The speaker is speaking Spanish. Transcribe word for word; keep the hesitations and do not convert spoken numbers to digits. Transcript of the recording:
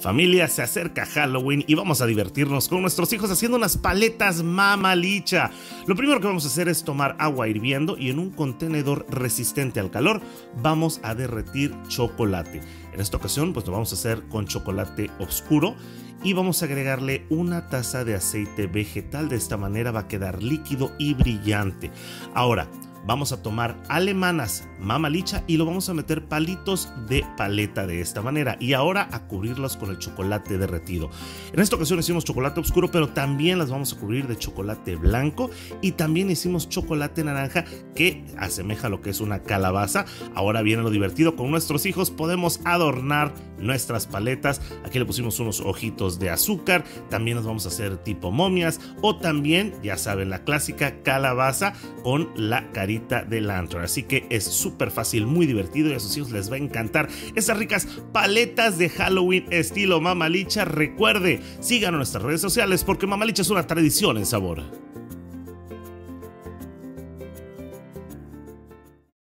Familia, se acerca Halloween y vamos a divertirnos con nuestros hijos haciendo unas paletas Mamalicha. Lo primero que vamos a hacer es tomar agua hirviendo y en un contenedor resistente al calor vamos a derretir chocolate. En esta ocasión pues lo vamos a hacer con chocolate oscuro y vamos a agregarle una taza de aceite vegetal. De esta manera va a quedar líquido y brillante. Ahora vamos a tomar alemanas Mamalicha y lo vamos a meter palitos de paleta de esta manera y ahora a cubrirlos con el chocolate derretido. En esta ocasión hicimos chocolate oscuro, pero también las vamos a cubrir de chocolate blanco y también hicimos chocolate naranja que asemeja a lo que es una calabaza. Ahora viene lo divertido, con nuestros hijos podemos adornar nuestras paletas. Aquí le pusimos unos ojitos de azúcar, también las vamos a hacer tipo momias o también, ya saben, la clásica calabaza con la carita de lantern. Así que es súper fácil, muy divertido y a sus hijos les va a encantar esas ricas paletas de Halloween estilo Mamalicha. Recuerde, síganos en nuestras redes sociales porque Mamalicha es una tradición en sabor.